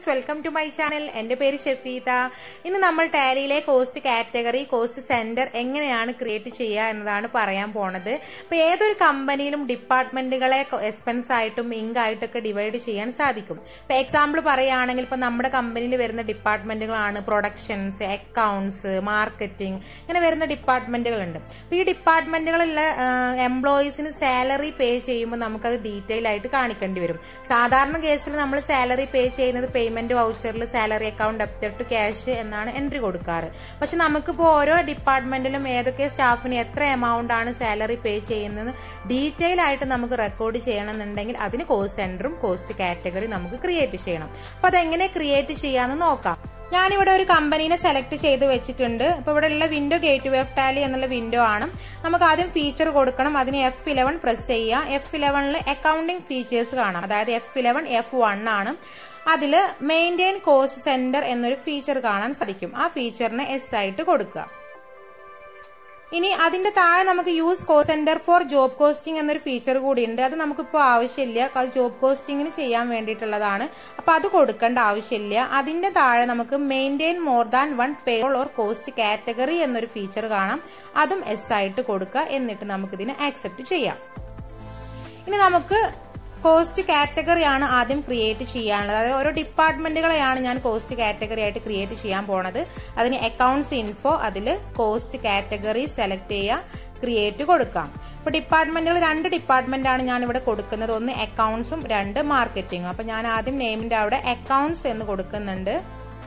Friends, welcome to my channel. എൻ്റെ പേര് ഷെഫീത. ഇന്ന് നമ്മൾ ടാലിയിലെ കോസ്റ്റ് കാറ്റഗറി, കോസ്റ്റ് സെന്റർ എങ്ങനെയാണ് ക്രിയേറ്റ് ചെയ്യുക എന്നതാണ് പറയാൻ പോണത്. അപ്പോൾ ഏതൊരു കമ്പനിയിലും ഡിപ്പാർട്ട്മെന്റുകളെ എക്സ്പെൻസ് ആയിട്ടും ഇങ്ക് ആയിട്ടൊക്കെ ഡിവൈഡ് ചെയ്യാൻ സാധിക്കും. ഇപ്പോൾ എക്സാമ്പിൾ പറയുകയാണെങ്കിൽ ഇപ്പോൾ നമ്മുടെ കമ്പനിയിൽ വരുന്ന ഡിപ്പാർട്ട്മെന്റുകളാണ് പ്രൊഡക്ഷൻസ്, അക്കൗണ്ട്സ്, മാർക്കറ്റിംഗ്, ഇങ്ങനെ വരുന്ന ഡിപ്പാർട്ട്മെന്റുകളുണ്ട്. അപ്പോൾ ഈ ഡിപ്പാർട്ട്മെന്റുകളിലുള്ള എംപ്ലോയീസിന് സാലറി പേ ചെയ്യുമ്പോൾ നമുക്കത് ഡീറ്റെയിൽ ആയിട്ട് കാണിക്കേണ്ടി വരും. സാധാരണ കേസിൽ നമ്മൾ സാലറി പേ ചെയ്യുന്നത് പേയ്മെന്റ് വൗച്ചറിൽ salary account debtor to cash എന്നാണ് എൻട്രി കൊടുക്കാറ്. പക്ഷെ നമുക്കിപ്പോൾ ഓരോ ഡിപ്പാർട്ട്മെന്റിലും ഏതൊക്കെ സ്റ്റാഫിന് എത്ര എമൗണ്ട് ആണ് സാലറി പേ ചെയ്യുന്നത് ഡീറ്റെയിൽ ആയിട്ട് നമുക്ക് റെക്കോർഡ് ചെയ്യണമെന്നുണ്ടെങ്കിൽ അതിന് കോസ്റ്റ് സെന്ററും കോസ്റ്റ് കാറ്റഗറി നമുക്ക് ക്രിയേറ്റ് ചെയ്യണം. അപ്പോൾ അതെങ്ങനെ ക്രിയേറ്റ് ചെയ്യാമെന്ന് നോക്കാം. ഞാനിവിടെ ഒരു കമ്പനീനെ സെലക്ട് ചെയ്ത് വെച്ചിട്ടുണ്ട്. അപ്പോൾ ഇവിടെ ഉള്ള വിൻഡോ ഗേറ്റ്വേ ഓഫ് ടാലി എന്നുള്ള വിൻഡോ ആണ്. നമുക്ക് ആദ്യം ഫീച്ചർ കൊടുക്കണം. അതിന് F11 പ്രസ് ചെയ്യുക. F11 അക്കൗണ്ടിംഗ് ഫീച്ചേഴ്സ് കാണാം. അതായത് F11 F1 ആണ്. അതിൽ മെയിൻറ്റെയിൻ കോസ്റ്റ് സെന്റർ എന്നൊരു ഫീച്ചർ കാണാൻ സാധിക്കും. ആ ഫീച്ചറിന് S ആയിട്ട് കൊടുക്കുക. ഇനി അതിന്റെ താഴെ നമുക്ക് use cost centre for job costing എന്നൊരു ഫീച്ചർ കൂടി ഉണ്ട്. അത് നമുക്കിപ്പോൾ ആവശ്യമില്ല. അത് ജോബ് കോസ്റ്റിംഗിന് ചെയ്യാൻ വേണ്ടിയിട്ടുള്ളതാണ്. അപ്പൊ അത് കൊടുക്കേണ്ട ആവശ്യമില്ല. അതിന്റെ താഴെ നമുക്ക് maintain more than one payroll or cost category എന്നൊരു ഫീച്ചർ കാണാം. അതും S ആയിട്ട് കൊടുക്കുക. എന്നിട്ട് നമുക്കിതിനെ ആക്സെപ്റ്റ് ചെയ്യാം. ഇനി നമുക്ക് കോസ്റ്റ് കാറ്റഗറി ആണ് ആദ്യം ക്രിയേറ്റ് ചെയ്യാനുള്ളത്. അതായത് ഓരോ ഡിപ്പാർട്ട്മെന്റുകളെയാണ് ഞാൻ കോസ്റ്റ് കാറ്റഗറി ആയിട്ട് ക്രിയേറ്റ് ചെയ്യാൻ പോണത്. അതിന് അക്കൗണ്ട്സ് ഇൻഫോ, അതിൽ കോസ്റ്റ് കാറ്റഗറി സെലക്ട് ചെയ്യുക, ക്രിയേറ്റ് കൊടുക്കാം. ഇപ്പൊ ഡിപ്പാർട്ട്മെന്റുകൾ 2 ഡിപ്പാർട്ട്മെന്റ് ആണ് ഞാൻ ഇവിടെ കൊടുക്കുന്നത്. ഒന്ന് അക്കൗണ്ട്സും 2 മാർക്കറ്റിംഗും. അപ്പൊ ഞാൻ ആദ്യം നെയിമിന്റെ അവിടെ അക്കൗണ്ട്സ് എന്ന് കൊടുക്കുന്നുണ്ട്.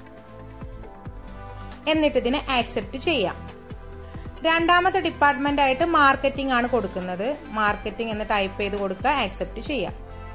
എന്നിട്ട് ഇതിനെ ആക്സെപ്റ്റ് ചെയ്യാം. രണ്ടാമത്തെ ഡിപ്പാർട്ട്മെന്റ് ആയിട്ട് മാർക്കറ്റിംഗ് ആണ് കൊടുക്കുന്നത്. മാർക്കറ്റിംഗ് എന്ന് ടൈപ്പ് ചെയ്ത് കൊടുക്കുക, ആക്സെപ്റ്റ് ചെയ്യാം.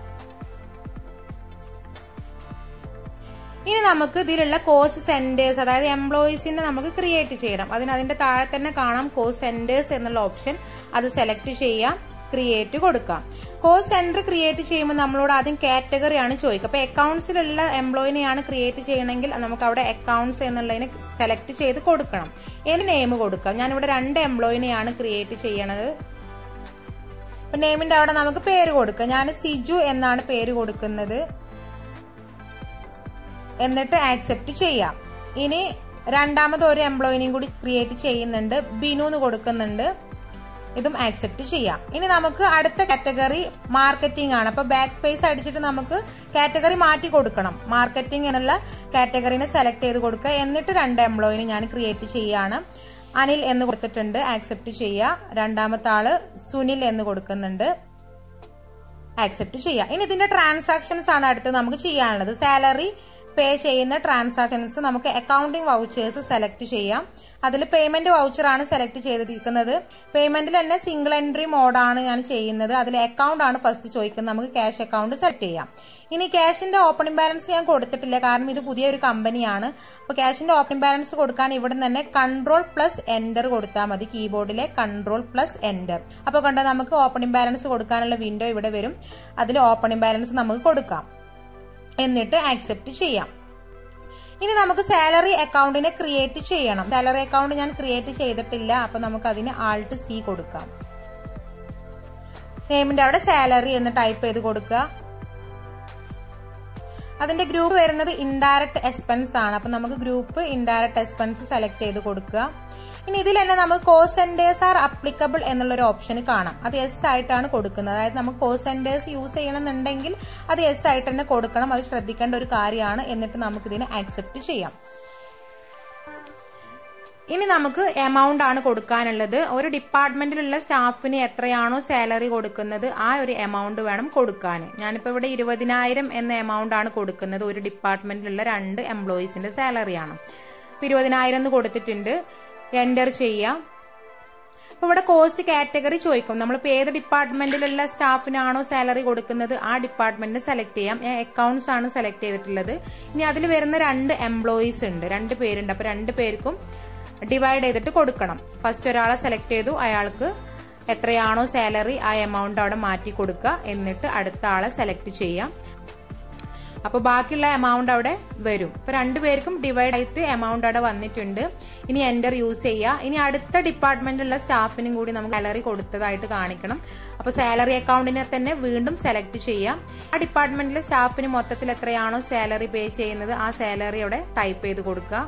ഇനി നമുക്ക് ഇതിലുള്ള കോസ്റ്റ് സെന്റേഴ്സ്, അതായത് എംപ്ലോയീസിനെ നമുക്ക് ക്രിയേറ്റ് ചെയ്യണം. അതിന്റെ താഴെ തന്നെ കാണാം കോസ്റ്റ് സെന്റേഴ്സ് എന്നുള്ള ഓപ്ഷൻ. അത് സെലക്ട് ചെയ്യാം, ക്രിയേറ്റ് കൊടുക്കാം. കോസ്റ്റ് സെന്റർ ക്രിയേറ്റ് ചെയ്യുമ്പോൾ നമ്മളോട് ആദ്യം കാറ്റഗറി ആണ് ചോദിക്കുക. അപ്പൊ അക്കൗണ്ട്സിലുള്ള എംപ്ലോയിനെയാണ് ക്രിയേറ്റ് ചെയ്യണമെങ്കിൽ നമുക്ക് അവിടെ അക്കൗണ്ട്സ് എന്നുള്ളതിനെ സെലക്ട് ചെയ്ത് കൊടുക്കണം. അതിന് നെയിം കൊടുക്കാം. ഞാനിവിടെ 2 എംപ്ലോയിനെയാണ് ക്രിയേറ്റ് ചെയ്യണത്. അപ്പൊ നെയിമിന്റെ അവിടെ നമുക്ക് പേര് കൊടുക്കാം. ഞാൻ സിജു എന്നാണ് പേര് കൊടുക്കുന്നത്. എന്നിട്ട് ആക്സെപ്റ്റ് ചെയ്യാം. ഇനി രണ്ടാമത് ഒരു എംപ്ലോയിനെയും കൂടി ക്രിയേറ്റ് ചെയ്യുന്നുണ്ട്. ബിനു എന്ന് കൊടുക്കുന്നുണ്ട്. ഇതും ആക്സെപ്റ്റ് ചെയ്യാം. ഇനി നമുക്ക് അടുത്ത കാറ്റഗറി മാർക്കറ്റിംഗ് ആണ്. അപ്പൊ ബാക്ക് സ്പേസ് അടിച്ചിട്ട് നമുക്ക് കാറ്റഗറി മാറ്റി കൊടുക്കണം. മാർക്കറ്റിംഗ് എന്നുള്ള കാറ്റഗറിനെ സെലക്ട് ചെയ്ത് കൊടുക്കുക. എന്നിട്ട് 2 എംപ്ലോയിനെ ഞാൻ ക്രിയേറ്റ് ചെയ്യാണ്. അനിൽ എന്ന് കൊടുത്തിട്ടുണ്ട്, ആക്സെപ്റ്റ് ചെയ്യുക. രണ്ടാമത്തെ ആള് സുനിൽ എന്ന് കൊടുക്കുന്നുണ്ട്, ആക്സെപ്റ്റ് ചെയ്യുക. ഇനി ഇതിന്റെ ട്രാൻസാക്ഷൻസ് ആണ് അടുത്ത് നമുക്ക് ചെയ്യാനുള്ളത്. സാലറി പേ ചെയ്യുന്ന ട്രാൻസാക്ഷൻസ് നമുക്ക് അക്കൗണ്ടിംഗ് വൗച്ചേഴ്സ് സെലക്ട് ചെയ്യാം. അതിൽ പേയ്മെന്റ് വൗച്ചർ ആണ് സെലക്ട് ചെയ്തിരിക്കുന്നത്. പേയ്മെന്റിൽ തന്നെ സിംഗിൾ എൻട്രി മോഡാണ് ഞാൻ ചെയ്യുന്നത്. അതിൽ അക്കൗണ്ട് ആണ് ഫസ്റ്റ് ചോദിക്കുന്നത്. നമുക്ക് ക്യാഷ് അക്കൗണ്ട് സെലക്ട് ചെയ്യാം. ഇനി ക്യാഷിന്റെ ഓപ്പണിംഗ് ബാലൻസ് ഞാൻ കൊടുത്തിട്ടില്ല, കാരണം ഇത് പുതിയൊരു കമ്പനിയാണ്. അപ്പൊ ക്യാഷിന്റെ ഓപ്പണിംഗ് ബാലൻസ് കൊടുക്കാൻ ഇവിടെ തന്നെ Ctrl+Enter കൊടുത്താൽ മതി. കീബോർഡിലെ Ctrl+Enter. അപ്പൊ കണ്ടോ, നമുക്ക് ഓപ്പണിംഗ് ബാലൻസ് കൊടുക്കാനുള്ള വിൻഡോ ഇവിടെ വരും. അതിൽ ഓപ്പണിംഗ് ബാലൻസ് നമുക്ക് കൊടുക്കാം. എന്നിട്ട് ആക്സെപ്റ്റ് ചെയ്യാം. ഇനി നമുക്ക് സാലറി അക്കൗണ്ടിനെ ക്രിയേറ്റ് ചെയ്യണം. സാലറി അക്കൗണ്ട് ഞാൻ ക്രിയേറ്റ് ചെയ്തിട്ടില്ല. അപ്പൊ നമുക്ക് അതിന് Alt+C കൊടുക്കാം. നെയിമിന്റെ അവിടെ സാലറി എന്ന് ടൈപ്പ് ചെയ്ത് കൊടുക്കുക. അതിന്റെ ഗ്രൂപ്പ് വരുന്നത് ഇൻഡയറക്റ്റ് എക്സ്പെൻസ് ആണ്. അപ്പൊ നമുക്ക് ഗ്രൂപ്പ് ഇൻഡയറക്റ്റ് എക്സ്പെൻസ് സെലക്ട് ചെയ്ത് കൊടുക്കുക. ഇനി ഇതിൽ തന്നെ നമുക്ക് കോസ്റ്റ് സെന്റേഴ്സ് ആർ അപ്ലിക്കബിൾ എന്നുള്ളൊരു ഓപ്ഷൻ കാണാം. അത് S ആയിട്ടാണ് കൊടുക്കുന്നത്. അതായത് നമുക്ക് കോസ്റ്റ് സെന്റേഴ്സ് യൂസ് ചെയ്യണമെന്നുണ്ടെങ്കിൽ അത് S ആയിട്ട് തന്നെ കൊടുക്കണം. അത് ശ്രദ്ധിക്കേണ്ട ഒരു കാര്യമാണ്. എന്നിട്ട് നമുക്ക് ഇതിനെ ആക്സെപ്റ്റ് ചെയ്യാം. ഇനി നമുക്ക് എമൗണ്ട് ആണ് കൊടുക്കാനുള്ളത്. ഒരു ഡിപ്പാർട്ട്മെന്റിലുള്ള സ്റ്റാഫിന് എത്രയാണോ സാലറി കൊടുക്കുന്നത് ആ ഒരു എമൗണ്ട് വേണം കൊടുക്കാൻ. ഞാനിപ്പോൾ ഇവിടെ 20,000 എന്ന എമൗണ്ട് ആണ് കൊടുക്കുന്നത്. ഒരു ഡിപ്പാർട്ട്മെന്റിലുള്ള 2 എംപ്ലോയീസിന്റെ സാലറിയാണ്. 20,000 എന്ന് കൊടുത്തിട്ടുണ്ട്. എൻ്റർ ചെയ്യാം. അപ്പോൾ ഇവിടെ കോസ്റ്റ് കാറ്റഗറി ചോദിക്കും. നമ്മളിപ്പോൾ ഏത് ഡിപ്പാർട്ട്മെന്റിലുള്ള സ്റ്റാഫിനാണോ സാലറി കൊടുക്കുന്നത് ആ ഡിപ്പാർട്ട്മെന്റിന് സെലക്ട് ചെയ്യാം. ഞാൻ അക്കൗണ്ട്സ് ആണ് സെലക്ട് ചെയ്തിട്ടുള്ളത്. ഇനി അതിൽ വരുന്ന 2 എംപ്ലോയീസ് ഉണ്ട്, 2 പേരുണ്ട്. അപ്പോൾ 2 പേർക്കും ഡിവൈഡ് ചെയ്തിട്ട് കൊടുക്കണം. ഫസ്റ്റ് ഒരാളെ സെലക്ട് ചെയ്തു, അയാൾക്ക് എത്രയാണോ സാലറി ആ എമൗണ്ട് അവിടെ മാറ്റി കൊടുക്കുക. എന്നിട്ട് അടുത്ത ആളെ സെലക്ട് ചെയ്യാം. അപ്പോൾ ബാക്കിയുള്ള എമൗണ്ട് അവിടെ വരും. ഇപ്പോൾ രണ്ടുപേർക്കും ഡിവൈഡ് ആയിട്ട് എമൗണ്ട് അവിടെ വന്നിട്ടുണ്ട്. ഇനി എൻ്റർ യൂസ് ചെയ്യുക. ഇനി അടുത്ത ഡിപ്പാർട്ട്മെന്റിലുള്ള സ്റ്റാഫിനും കൂടി നമുക്ക് സാലറി കൊടുത്തതായിട്ട് കാണിക്കണം. അപ്പോൾ സാലറി അക്കൗണ്ടിനെ തന്നെ വീണ്ടും സെലക്ട് ചെയ്യാം. ആ ഡിപ്പാർട്ട്മെന്റിലെ സ്റ്റാഫിന് മൊത്തത്തിൽ എത്രയാണോ സാലറി പേ ചെയ്യുന്നത് ആ സാലറി അവിടെ ടൈപ്പ് ചെയ്ത് കൊടുക്കുക.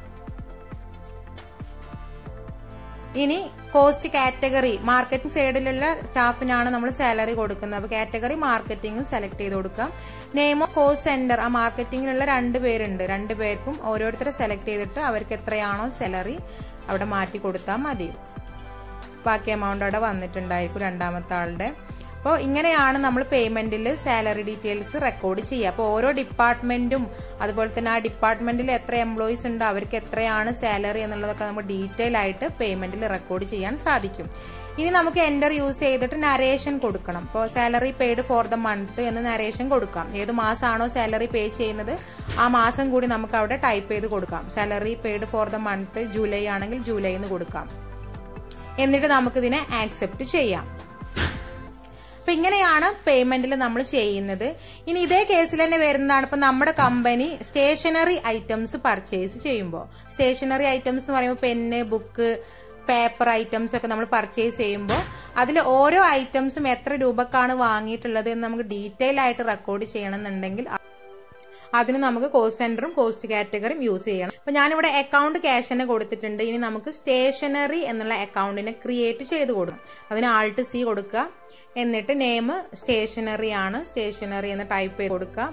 ഇനി കോസ്റ്റ് കാറ്റഗറി മാർക്കറ്റിംഗ് സൈഡിലുള്ള സ്റ്റാഫിനാണ് നമ്മൾ സാലറി കൊടുക്കുന്നത്. അപ്പോൾ കാറ്റഗറി മാർക്കറ്റിംഗ് സെലക്ട് ചെയ്ത് കൊടുക്കാം. നെയിം ഓഫ് കോസ്റ്റ് സെന്റർ ആ മാർക്കറ്റിംഗിലുള്ള 2 പേരുണ്ട്. 2 പേർക്കും ഓരോരുത്തരെ സെലക്ട് ചെയ്തിട്ട് അവർക്ക് എത്രയാണോ സാലറി അവിടെ മാറ്റി കൊടുത്താൽ മതി. ബാക്കി എമൗണ്ട് അവിടെ വന്നിട്ടുണ്ടായിരിക്കും രണ്ടാമത്തെ ആളുടെ. അപ്പോൾ ഇങ്ങനെയാണ് നമ്മൾ പേയ്മെന്റിൽ സാലറി ഡീറ്റെയിൽസ് റെക്കോർഡ് ചെയ്യുക. അപ്പോൾ ഓരോ ഡിപ്പാർട്ട്മെന്റും അതുപോലെ തന്നെ ആ ഡിപ്പാർട്ട്മെന്റിൽ എത്ര എംപ്ലോയീസ് ഉണ്ട് അവർക്ക് എത്രയാണ് സാലറി എന്നുള്ളതൊക്കെ നമുക്ക് ഡീറ്റെയിൽ ആയിട്ട് പേയ്മെന്റിൽ റെക്കോർഡ് ചെയ്യാൻ സാധിക്കും. ഇനി നമുക്ക് എൻ്റർ യൂസ് ചെയ്തിട്ട് നരേഷൻ കൊടുക്കണം. ഇപ്പോൾ salary paid for the month എന്ന് നരേഷൻ കൊടുക്കാം. ഏത് മാസമാണോ സാലറി പേ ചെയ്യുന്നത് ആ മാസം കൂടി നമുക്ക് അവിടെ ടൈപ്പ് ചെയ്ത് കൊടുക്കാം. Salary paid for the month July ആണെങ്കിൽ ജൂലൈ എന്ന് കൊടുക്കാം. എന്നിട്ട് നമുക്കിതിനെ ആക്സെപ്റ്റ് ചെയ്യാം. അപ്പൊ ഇങ്ങനെയാണ് പേയ്മെന്റിൽ നമ്മൾ ചെയ്യുന്നത്. ഇനി ഇതേ കേസിൽ തന്നെ വരുന്നതാണ് ഇപ്പൊ നമ്മുടെ കമ്പനി സ്റ്റേഷനറി ഐറ്റംസ് പർച്ചേസ് ചെയ്യുമ്പോൾ. സ്റ്റേഷനറി ഐറ്റംസ് എന്ന് പറയുമ്പോൾ പെന്ന്, ബുക്ക്, പേപ്പർ ഐറ്റംസ് ഒക്കെ നമ്മൾ പർച്ചേസ് ചെയ്യുമ്പോൾ അതിൽ ഓരോ ഐറ്റംസും എത്ര രൂപക്കാണ് വാങ്ങിയിട്ടുള്ളത് എന്ന് നമുക്ക് ഡീറ്റെയിൽ ആയിട്ട് റെക്കോർഡ് ചെയ്യണമെന്നുണ്ടെങ്കിൽ അതിന് നമുക്ക് കോസ്റ്റ് സെന്ററും കോസ്റ്റ് കാറ്റഗറിയും യൂസ് ചെയ്യണം. അപ്പൊ ഞാനിവിടെ അക്കൗണ്ട് ക്യാഷ് തന്നെ കൊടുത്തിട്ടുണ്ട്. ഇനി നമുക്ക് സ്റ്റേഷനറി എന്നുള്ള അക്കൗണ്ടിനെ ക്രിയേറ്റ് ചെയ്ത് കൊടുക്കും. അതിന് Alt C കൊടുക്കുക. എന്നിട്ട് നെയിം സ്റ്റേഷനറി ആണ്, സ്റ്റേഷനറി എന്ന് ടൈപ്പ് ചെയ്ത് കൊടുക്കുക.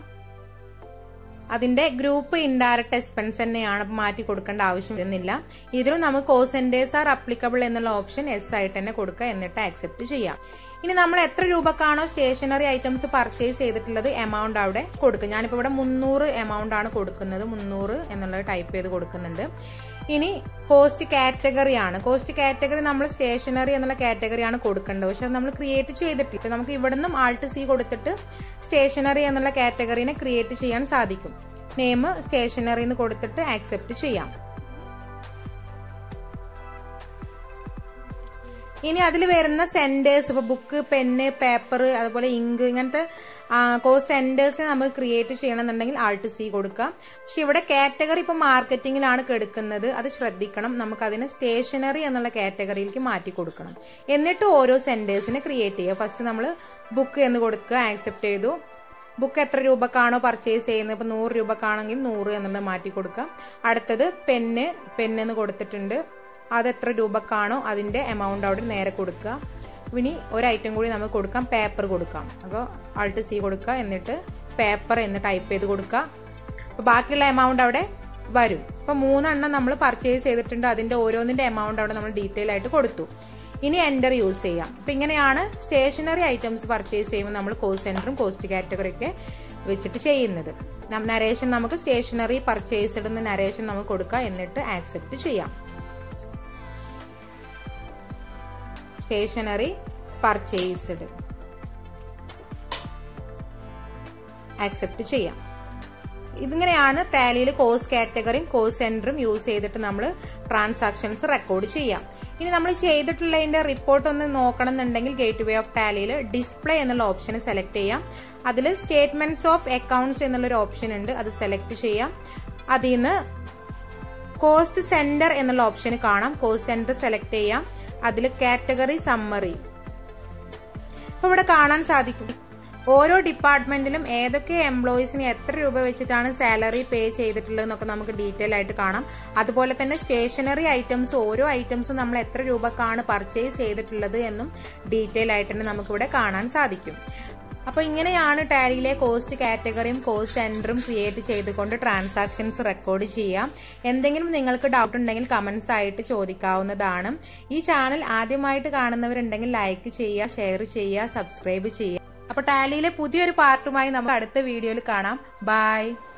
അതിന്റെ ഗ്രൂപ്പ് ഇൻഡയറക്റ്റ് എക്സ്പെൻസ് തന്നെയാണ്, മാറ്റി കൊടുക്കേണ്ട ആവശ്യം വരുന്നില്ല. ഇതിലും നമുക്ക് കോസ്റ്റ് സെന്റേഴ്സ് ആർ അപ്ലിക്കബിൾ എന്നുള്ള ഓപ്ഷൻ എസ് ആയിട്ട് തന്നെ കൊടുക്കുക. എന്നിട്ട് ആക്സെപ്റ്റ് ചെയ്യാം. ഇനി നമ്മൾ എത്ര രൂപക്കാണോ സ്റ്റേഷനറി ഐറ്റംസ് പർച്ചേസ് ചെയ്തിട്ടുള്ളത് എമൗണ്ട് അവിടെ കൊടുക്കും. ഞാനിപ്പോൾ ഇവിടെ 300 എമൗണ്ട് ആണ് കൊടുക്കുന്നത്. 300 എന്നുള്ളത് ടൈപ്പ് ചെയ്ത് കൊടുക്കുന്നുണ്ട്. ഇനി കോസ്റ്റ് കാറ്റഗറി ആണ്. കോസ്റ്റ് കാറ്റഗറി നമ്മൾ സ്റ്റേഷനറി എന്നുള്ള കാറ്റഗറിയാണ് കൊടുക്കേണ്ടത്. പക്ഷെ അത് നമ്മൾ ക്രിയേറ്റ് ചെയ്തിട്ടില്ല. നമുക്ക് ഇവിടെ നിന്നും Alt C കൊടുത്തിട്ട് സ്റ്റേഷനറി എന്നുള്ള കാറ്റഗറിനെ ക്രിയേറ്റ് ചെയ്യാൻ സാധിക്കും. നെയിം സ്റ്റേഷനറി എന്ന് കൊടുത്തിട്ട് ആക്സെപ്റ്റ് ചെയ്യാം. ഇനി അതിൽ വരുന്ന സെന്റേഴ്സ്, ഇപ്പൊ ബുക്ക്, പെന്ന്, പേപ്പർ, അതുപോലെ ഇങ്ക്, ഇങ്ങനത്തെ കോസ്റ്റ് സെന്റേഴ്സ് നമുക്ക് ക്രിയേറ്റ് ചെയ്യണമെന്നുണ്ടെങ്കിൽ Alt C കൊടുക്കാം. പക്ഷെ ഇവിടെ കാറ്റഗറി ഇപ്പൊ മാർക്കറ്റിംഗിലാണ് എടുക്കുന്നത്. അത് ശ്രദ്ധിക്കണം. നമുക്ക് അതിനെ സ്റ്റേഷനറി എന്നുള്ള കാറ്റഗറിയിലേക്ക് മാറ്റി കൊടുക്കണം. എന്നിട്ട് ഓരോ സെന്റേഴ്സിനെ ക്രിയേറ്റ് ചെയ്യുക. ഫസ്റ്റ് നമ്മൾ ബുക്ക് എന്ന് കൊടുക്കുക. ആക്സെപ്റ്റ് ചെയ്തു. ബുക്ക് എത്ര രൂപക്കാണോ പർച്ചേസ് ചെയ്യുന്നത്, ഇപ്പൊ 100 രൂപക്കാണെങ്കിൽ 100 എന്നുള്ളത് മാറ്റി കൊടുക്കാം. അടുത്തത് പെന്ന് എന്ന് കൊടുത്തിട്ടുണ്ട്. അത് എത്ര രൂപക്കാണോ അതിന്റെ എമൗണ്ട് അവിടെ നേരെ കൊടുക്കുക. ഇനി ഒരു ഐറ്റം കൂടി നമുക്ക് കൊടുക്കാം, പേപ്പർ കൊടുക്കാം. അപ്പോൾ Alt C കൊടുക്കുക. എന്നിട്ട് പേപ്പർ എന്ന് ടൈപ്പ് ചെയ്ത് കൊടുക്കുക. അപ്പോൾ ബാക്കിയുള്ള എമൗണ്ട് അവിടെ വരും. അപ്പോൾ 3 എണ്ണം നമ്മൾ പർച്ചേസ് ചെയ്തിട്ടുണ്ട്. അതിന്റെ ഓരോന്നിന്റെ എമൗണ്ട് അവിടെ നമ്മൾ ഡീറ്റെയിൽ ആയിട്ട് കൊടുത്തു. ഇനി എൻ്റർ യൂസ് ചെയ്യാം. അപ്പം ഇങ്ങനെയാണ് സ്റ്റേഷനറി ഐറ്റംസ് പർച്ചേസ് ചെയ്യുമ്പോൾ നമ്മൾ കോസ്റ്റ് സെന്ററും കോസ്റ്റ് കാറ്റഗറി ഒക്കെ വെച്ചിട്ട് ചെയ്യുന്നത്. നരേഷൻ നമുക്ക് സ്റ്റേഷനറി പർച്ചേസ്ഡ് എന്ന നരേഷൻ നമുക്ക് കൊടുക്കാം. എന്നിട്ട് ആക്സെപ്റ്റ് ചെയ്യാം. സ്റ്റേഷനറി പർച്ചേസ്ഡ് ആക്സെപ്റ്റ് ചെയ്യാം. ഇതിങ്ങനെയാണ് ടാലിയിൽ കോസ്റ്റ് കാറ്റഗറിയും കോസ്റ്റ് സെന്ററും യൂസ് ചെയ്തിട്ട് നമ്മൾ ട്രാൻസാക്ഷൻസ് റെക്കോർഡ് ചെയ്യാം. ഇനി നമ്മൾ ചെയ്തിട്ടുള്ളതിന്റെ റിപ്പോർട്ട് ഒന്ന് നോക്കണം എന്നുണ്ടെങ്കിൽ ഗേറ്റ് വേ ഓഫ് ടാലിയിൽ ഡിസ്പ്ലേ എന്നുള്ള ഓപ്ഷൻ സെലക്ട് ചെയ്യാം. അതിൽ സ്റ്റേറ്റ്മെന്റ്സ് ഓഫ് അക്കൗണ്ട്സ് എന്നുള്ളൊരു ഓപ്ഷൻ ഉണ്ട്. അത് സെലക്ട് ചെയ്യാം. അതിൽ നിന്ന് കോസ്റ്റ് സെന്റർ എന്നുള്ള ഓപ്ഷൻ കാണാം. കോസ്റ്റ് സെന്റർ സെലക്ട് ചെയ്യാം. അതിൽ കാറ്റഗറി സമ്മറി ഇപ്പൊ ഇവിടെ കാണാൻ സാധിക്കും. ഓരോ ഡിപ്പാർട്ട്മെന്റിലും ഏതൊക്കെ എംപ്ലോയീസിന് എത്ര രൂപ വെച്ചിട്ടാണ് സാലറി പേ ചെയ്തിട്ടുള്ളത് എന്നൊക്കെ നമുക്ക് ഡീറ്റെയിൽ ആയിട്ട് കാണാം. അതുപോലെ തന്നെ സ്റ്റേഷനറി ഐറ്റംസ് ഓരോ ഐറ്റംസും നമ്മൾ എത്ര രൂപക്കാണ് പർച്ചേസ് ചെയ്തിട്ടുള്ളത് എന്നും ഡീറ്റെയിൽ ആയിട്ട് തന്നെ നമുക്കിവിടെ കാണാൻ സാധിക്കും. അപ്പോൾ ഇങ്ങനെയാണ് ടാലിയിലെ കോസ്റ്റ് കാറ്റഗറിയും കോസ്റ്റ് സെന്ററും ക്രിയേറ്റ് ചെയ്തുകൊണ്ട് ട്രാൻസാക്ഷൻസ് റെക്കോർഡ് ചെയ്യാം. എന്തെങ്കിലും നിങ്ങൾക്ക് ഡൗട്ട് ഉണ്ടെങ്കിൽ കമന്റ്സ് ആയിട്ട് ചോദിക്കാവുന്നതാണ്. ഈ ചാനൽ ആദ്യമായിട്ട് കാണുന്നവരുണ്ടെങ്കിൽ ലൈക്ക് ചെയ്യുക, ഷെയർ ചെയ്യുക, സബ്സ്ക്രൈബ് ചെയ്യുക. അപ്പോൾ ടാലിയിലെ പുതിയൊരു പാർട്ടുമായി നമുക്ക് അടുത്ത വീഡിയോയിൽ കാണാം. ബൈ.